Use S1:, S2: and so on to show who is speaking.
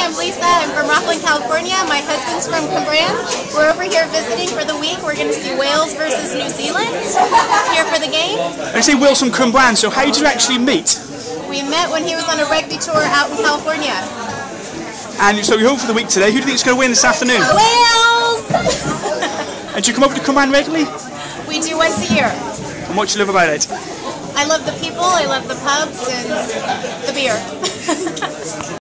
S1: I'm Lisa. I'm from Rockland, California. My husband's from Cwmbran. We're over here visiting for the week. We're going to see Wales versus New Zealand here for the game.
S2: I say Wales from Cwmbran, so how did you actually meet?
S1: We met when he was on a rugby tour out in California.
S2: And so you're home for the week today. Who do you think is going to win this afternoon?
S1: Wales!
S2: And do you come over to Cwmbran regularly?
S1: We do once a year.
S2: And what do you love about it?
S1: I love the people, I love the pubs, and the beer.